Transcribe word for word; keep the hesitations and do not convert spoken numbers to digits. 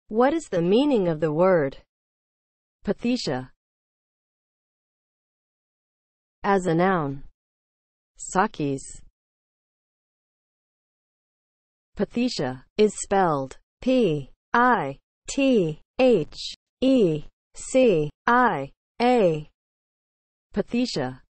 What is the meaning of the word PITHECIA as a noun? Sakis. PITHECIA is spelled P I T H E C I A. PITHECIA